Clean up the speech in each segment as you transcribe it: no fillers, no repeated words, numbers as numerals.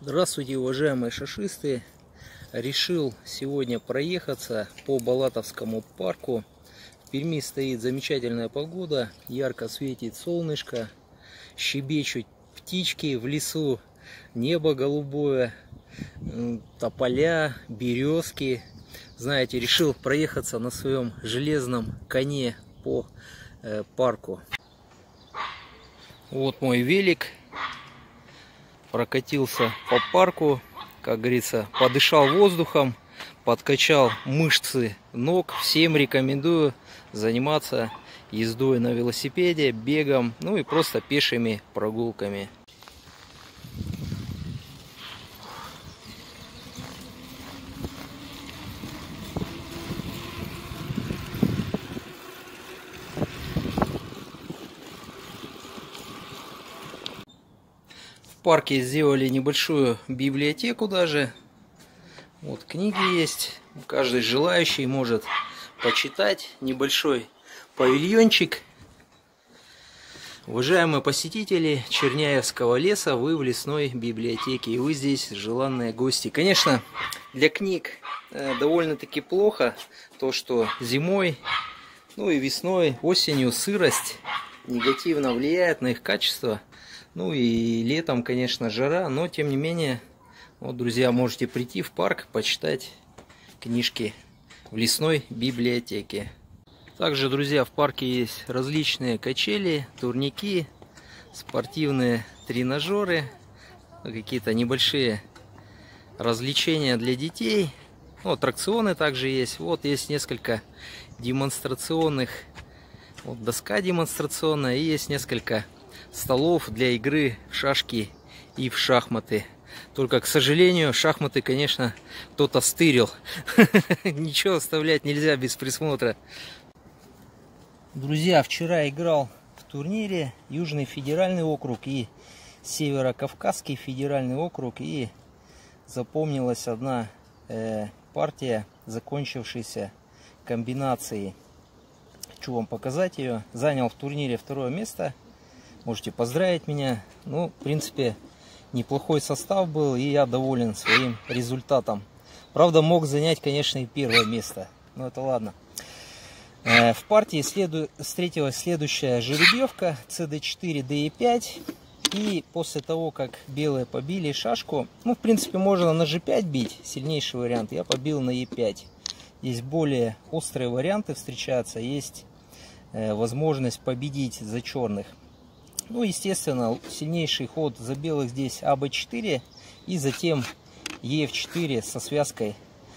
Здравствуйте, уважаемые шашисты! Решил сегодня проехаться по Балатовскому парку. В Перми стоит замечательная погода, ярко светит солнышко, щебечут птички в лесу, небо голубое, тополя, березки. Знаете, решил проехаться на своем железном коне по парку. Вот мой велик. Прокатился по парку, как говорится, подышал воздухом, подкачал мышцы ног. Всем рекомендую заниматься ездой на велосипеде, бегом, ну и просто пешими прогулками. В парке сделали небольшую библиотеку даже. Вот книги есть. Каждый желающий может почитать. Небольшой павильончик. Уважаемые посетители Черняевского леса, вы в лесной библиотеке. И вы здесь желанные гости. Конечно, для книг довольно-таки плохо то, что зимой, ну и весной, осенью сырость негативно влияет на их качество. Ну и летом, конечно, жара, но тем не менее, вот, друзья, можете прийти в парк, почитать книжки в лесной библиотеке. Также, друзья, в парке есть различные качели, турники, спортивные тренажеры, какие-то небольшие развлечения для детей. Ну, аттракционы также есть. Вот есть несколько демонстрационных, вот доска демонстрационная, и есть несколько столов для игры в шашки и в шахматы. Только, к сожалению, шахматы, конечно, кто-то стырил. Ничего оставлять нельзя без присмотра. Друзья, вчера играл в турнире Южный федеральный округ и Северо-Кавказский федеральный округ. И запомнилась одна партия, закончившаяся комбинацией. Хочу вам показать ее. Занял в турнире 2-е место. Можете поздравить меня. Ну, в принципе, неплохой состав был, и я доволен своим результатом. Правда, мог занять, конечно, и 1-е место. Но это ладно. В партии встретилась следующая жеребьевка. CD4, DE5. И после того, как белые побили шашку, ну, в принципе, можно на G5 бить. Сильнейший вариант. Я побил на E5. Есть более острые варианты встречаются. Есть возможность победить за черных. Ну, естественно, сильнейший ход за белых здесь АБ4 и затем ЕФ4 со связкой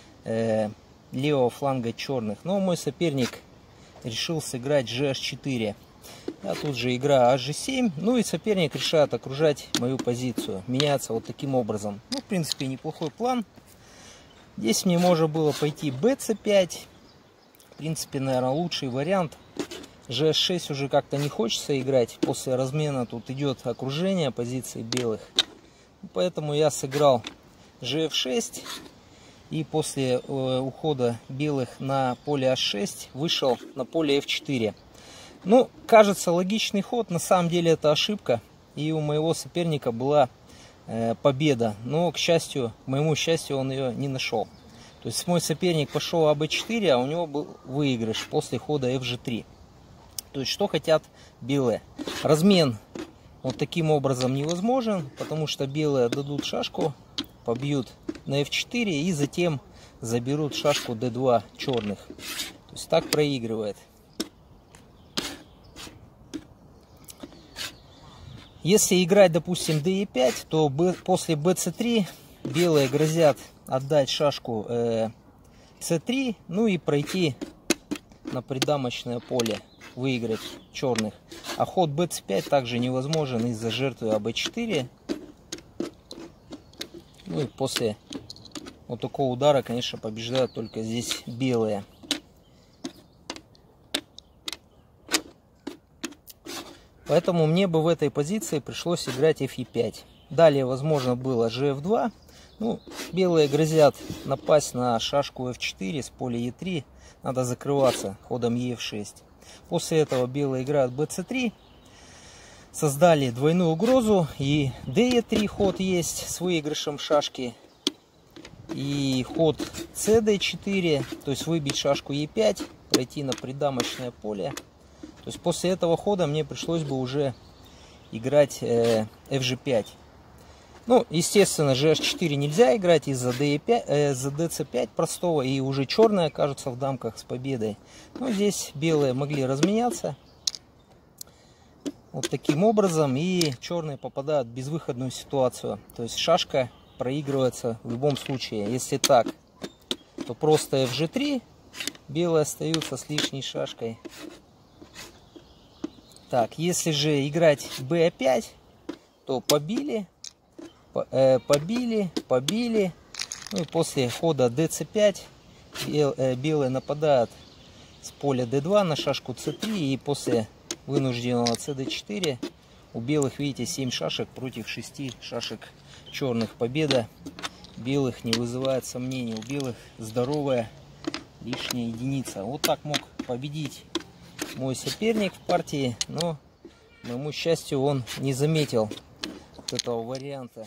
левого фланга черных. Но мой соперник решил сыграть GH4. А тут же игра HG7. Ну и соперник решает окружать мою позицию. Меняться вот таким образом. Ну, в принципе, неплохой план. Здесь мне можно было пойти BC5. В принципе, наверное, лучший вариант. GH6 уже как-то не хочется играть. После размена тут идет окружение позиции белых. Поэтому я сыграл GF6. И после ухода белых на поле H6 вышел на поле F4. Ну, кажется, логичный ход. На самом деле это ошибка. И у моего соперника была победа. Но, к счастью, к моему счастью, он ее не нашел. То есть мой соперник пошел АБ4, а у него был выигрыш после хода FG3. То есть, что хотят белые? Размен вот таким образом невозможен, потому что белые дадут шашку, побьют на F4 и затем заберут шашку D2 черных. То есть, так проигрывает. Если играть, допустим, DE5, то после BC3 белые грозят отдать шашку C3, ну и пройти на придамочное поле, выиграть черных. А ход BC5 также невозможен из-за жертвы АБ4. Ну и после вот такого удара, конечно, побеждают только здесь белые. Поэтому мне бы в этой позиции пришлось играть FE5. Далее, возможно, было GF2. Ну, белые грозят напасть на шашку F4 с поля E3. Надо закрываться ходом EF6. После этого белые играют BC3. создали двойную угрозу. И d3 ход есть с выигрышем шашки. И ход cd4, то есть выбить шашку e5, пройти на придамочное поле. То есть после этого хода мне пришлось бы уже играть fg5. Ну, естественно, gh4 нельзя играть из-за dc5 простого, и уже черные окажутся в дамках с победой. Но здесь белые могли разменяться вот таким образом, и черные попадают в безвыходную ситуацию. То есть шашка проигрывается в любом случае. Если так, то просто fg3, белые остаются с лишней шашкой. Так, если же играть b5, то побили. Ну и после хода dc5 белые нападают с поля d2 на шашку c3. И после вынужденного cd4 у белых, видите, 7 шашек против 6 шашек черных. Победа белых не вызывает сомнений. У белых здоровая лишняя единица. Вот так мог победить мой соперник в партии, но, к моему счастью, он не заметил этого варианта.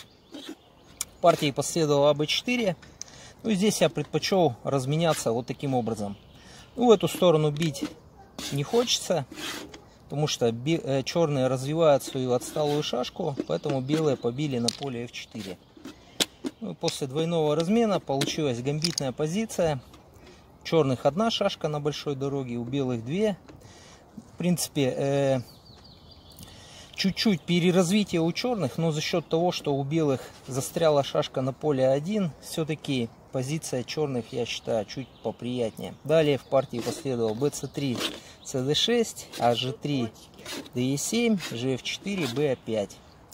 В партии последовало АБ4. Ну, здесь я предпочел разменяться вот таким образом. Ну, в эту сторону бить не хочется, потому что черные развивают свою отсталую шашку, поэтому белые побили на поле f4. Ну, и после двойного размена получилась гамбитная позиция. У черных одна шашка на большой дороге, у белых две. В принципе, чуть-чуть переразвитие у черных, но за счет того, что у белых застряла шашка на поле 1, все-таки позиция черных, я считаю, чуть поприятнее. Далее в партии последовал bc3, cd6, hg3, de7, gf4, ba5.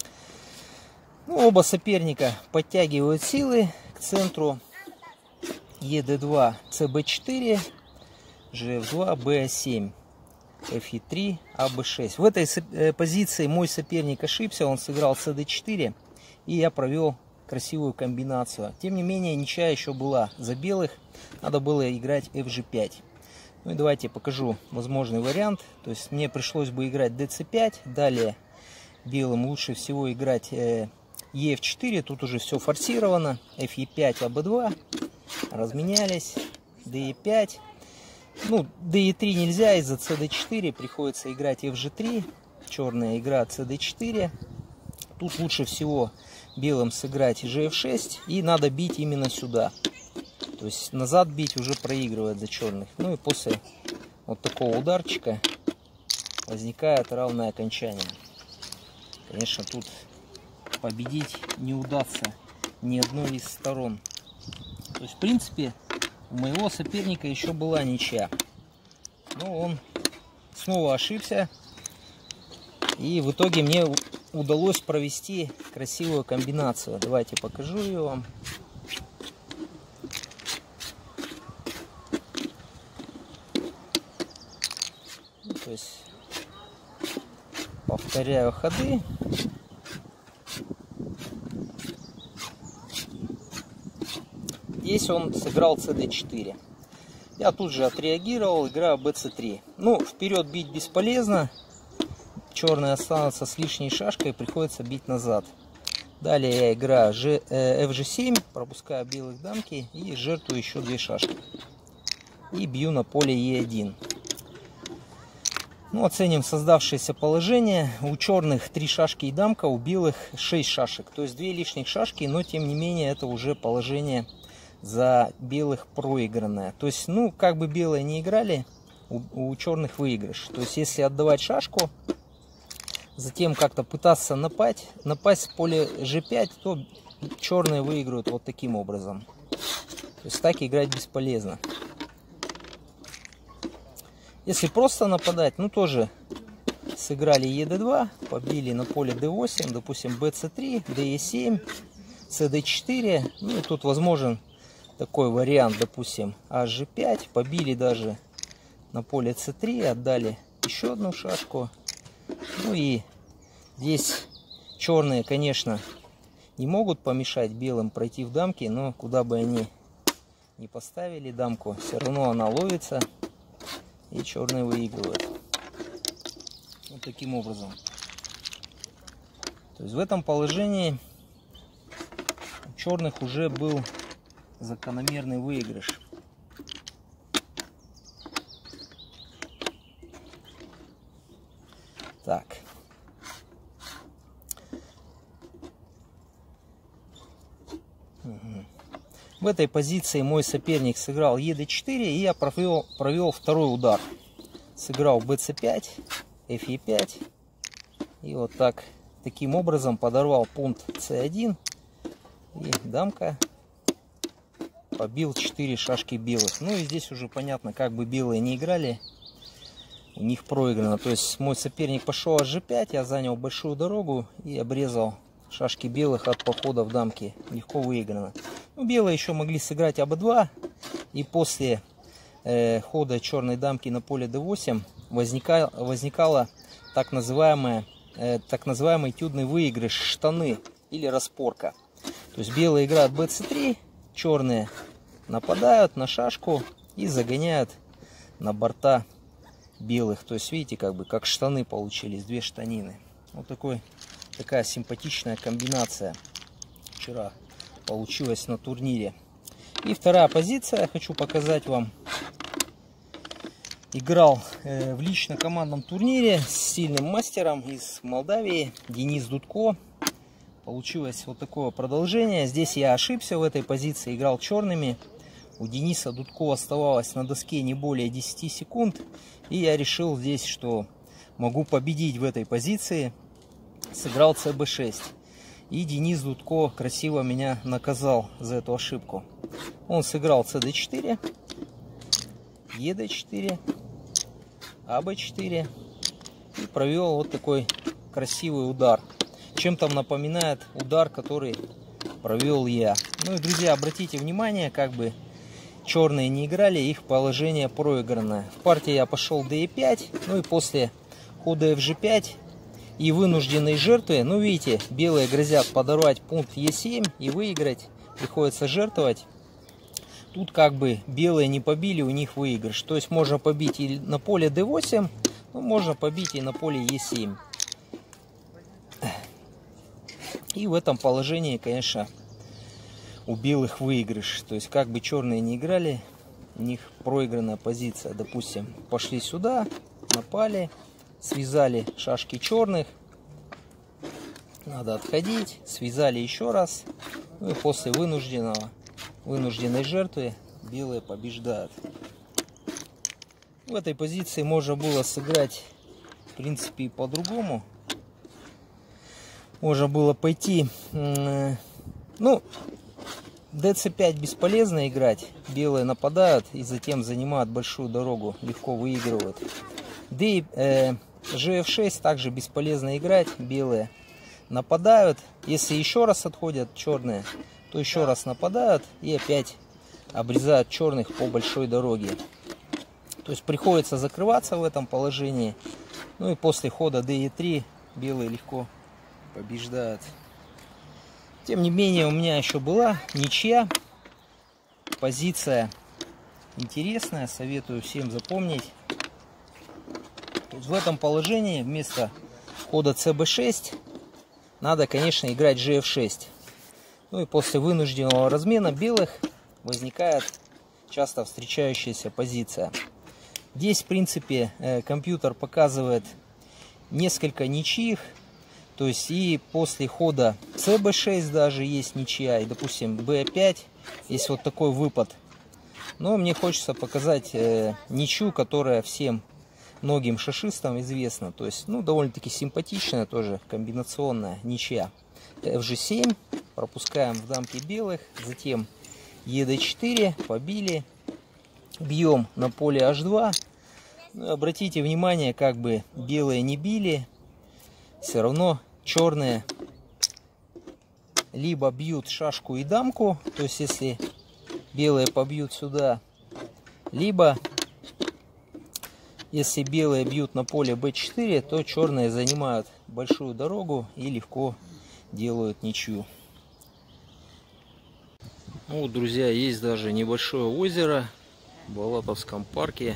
Ну, оба соперника подтягивают силы к центру. ед2, cb4, gf2, ba7. Fe3, AB6. В этой позиции мой соперник ошибся, он сыграл cd4, и я провел красивую комбинацию. Тем не менее, ничья еще была за белых, надо было играть fg5. Ну и давайте покажу возможный вариант. То есть мне пришлось бы играть dc5, далее белым лучше всего играть ef4, тут уже все форсировано, fe5, ab2, разменялись, de5. Ну, de3 нельзя, из-за cd4 приходится играть fg3, черная игра cd4. Тут лучше всего белым сыграть gf6, и надо бить именно сюда. То есть назад бить уже проигрывает за черных. Ну и после вот такого ударчика возникает равное окончание. Конечно, тут победить не удастся ни одной из сторон. То есть, в принципе, у моего соперника еще была ничья. Но он снова ошибся. И в итоге мне удалось провести красивую комбинацию. Давайте покажу ее вам. Ну, то есть повторяю ходы. Здесь он сыграл cd4. Я тут же отреагировал, играю bc3. Ну, вперед бить бесполезно. Черные останутся с лишней шашкой, приходится бить назад. Далее я играю fg7, пропускаю белых дамки и жертвую еще 2 шашки. И бью на поле e1. Ну, оценим создавшееся положение. У черных 3 шашки и дамка, у белых 6 шашек. То есть 2 лишних шашки, но тем не менее это уже положение за белых проигранное. То есть, ну, как бы белые не играли, у черных выигрыш. То есть, если отдавать шашку, затем как-то пытаться напасть с поля g5, то черные выиграют вот таким образом. То есть, так играть бесполезно. Если просто нападать, ну, тоже сыграли ед2, побили на поле d8, допустим, bc3, de7, cd4. Ну, и тут возможен такой вариант, допустим, hg5, побили даже на поле c3, отдали еще одну шашку. Ну и здесь черные, конечно, не могут помешать белым пройти в дамки, но куда бы они ни поставили дамку, все равно она ловится, и черные выигрывают. Вот таким образом. То есть в этом положении у черных уже был закономерный выигрыш. Так. В этой позиции мой соперник сыграл ЕД4, и я провел второй удар. Сыграл БЦ5, ФЕ5. И вот так, таким образом подорвал пункт С1. И дамка побил 4 шашки белых. Ну и здесь уже понятно, как бы белые не играли, у них проиграно. То есть мой соперник пошел H5, я занял большую дорогу и обрезал шашки белых от похода в дамки. Легко выиграно. Ну, белые еще могли сыграть АБ2. И после хода черной дамки на поле D8 возникала так называемый этюдный выигрыш штаны или распорка. То есть белые играют BC3, черные нападают на шашку и загоняют на борта белых. То есть видите, как штаны получились, две штанины. Вот такая симпатичная комбинация вчера получилась на турнире. И вторая позиция, я хочу показать вам. Играл в лично-командном турнире с сильным мастером из Молдавии, Денис Дудко. Получилось вот такое продолжение. Здесь я ошибся в этой позиции, играл черными. У Дениса Дудко оставалось на доске не более 10 секунд. И я решил здесь, что могу победить в этой позиции. Сыграл ЦБ6. И Денис Дудко красиво меня наказал за эту ошибку. Он сыграл ЦД4, ЕД4, АБ4 и провел вот такой красивый удар. Чем-то напоминает удар, который провел я. Ну и, друзья, обратите внимание, черные не играли, их положение проигранное. В партии я пошел d5, ну и после хода fg5 и вынужденной жертвы, ну видите, белые грозят подорвать пункт e7 и выиграть, приходится жертвовать. Тут белые не побили, у них выигрыш. То есть можно побить и на поле d8, но можно побить и на поле e7. И в этом положении, конечно, у белых выигрыш. То есть черные не играли, у них проигранная позиция. Допустим, пошли сюда, напали, связали шашки черных. Надо отходить, связали еще раз. Ну и после вынужденной жертвы белые побеждают. В этой позиции можно было сыграть, в принципе, и по-другому. Можно было пойти, ну, dc5 бесполезно играть. Белые нападают и затем занимают большую дорогу, легко выигрывают. gf6 также бесполезно играть. Белые нападают. Если еще раз отходят черные, то еще раз нападают и опять обрезают черных по большой дороге. То есть приходится закрываться в этом положении. Ну и после хода de3 белые легко побеждают. Тем не менее, у меня еще была ничья. Позиция интересная, советую всем запомнить. То есть в этом положении вместо хода cb6 надо, конечно, играть gf6. Ну и после вынужденного размена белых возникает часто встречающаяся позиция. Здесь, в принципе, компьютер показывает несколько ничьих. То есть и после хода cb6 даже есть ничья. И, допустим, b5 есть вот такой выпад. Но мне хочется показать ничью, которая многим шашистам известна. То есть, ну, довольно-таки симпатичная тоже комбинационная ничья. fg7, пропускаем в дамки белых, затем ед4, побили, бьем на поле h2. Ну, обратите внимание, белые не били, все равно черные либо бьют шашку и дамку, то есть если белые побьют сюда, либо если белые бьют на поле b4, то черные занимают большую дорогу и легко делают ничью. Ну, вот, друзья, есть даже небольшое озеро в Балатовском парке.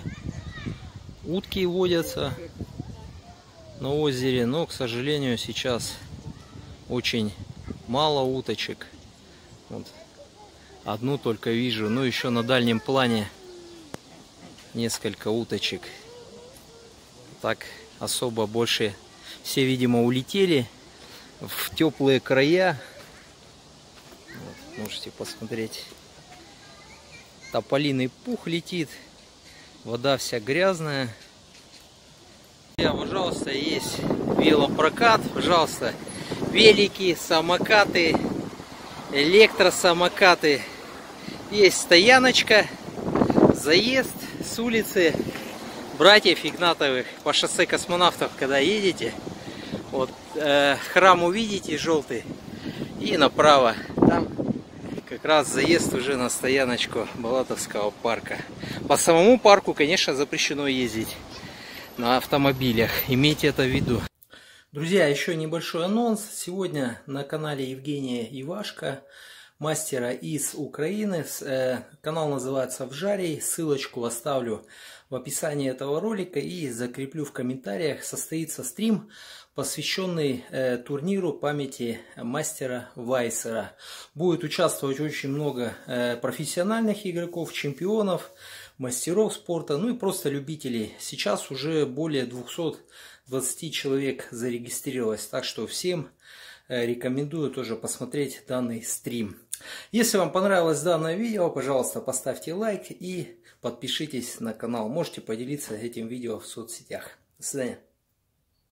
Утки водятся на озере, но, к сожалению, сейчас очень мало уточек. Вот. Одну только вижу. Ну, еще на дальнем плане несколько уточек. Так особо больше все, видимо, улетели в теплые края. Вот, можете посмотреть. Тополиный пух летит. Вода вся грязная. Пожалуйста, есть велопрокат. Пожалуйста, велики, самокаты, электросамокаты. Есть стояночка, заезд с улицы братьев Игнатовых по шоссе Космонавтов, когда едете. Вот храм увидите желтый и направо. Там как раз заезд уже на стояночку Балатовского парка. По самому парку, конечно, запрещено ездить на автомобилях. Имейте это в виду. Друзья, еще небольшой анонс. Сегодня на канале Евгения Ивашко, мастера из Украины. Канал называется «Вжарий». Ссылочку оставлю в описании этого ролика и закреплю в комментариях. Состоится стрим, посвященный турниру памяти мастера Вайсера. Будет участвовать очень много профессиональных игроков, чемпионов, мастеров спорта, ну и просто любителей. Сейчас уже более 220 человек зарегистрировалось, так что всем рекомендую тоже посмотреть данный стрим. Если вам понравилось данное видео, пожалуйста, поставьте лайк и подпишитесь на канал. Можете поделиться этим видео в соцсетях. До свидания.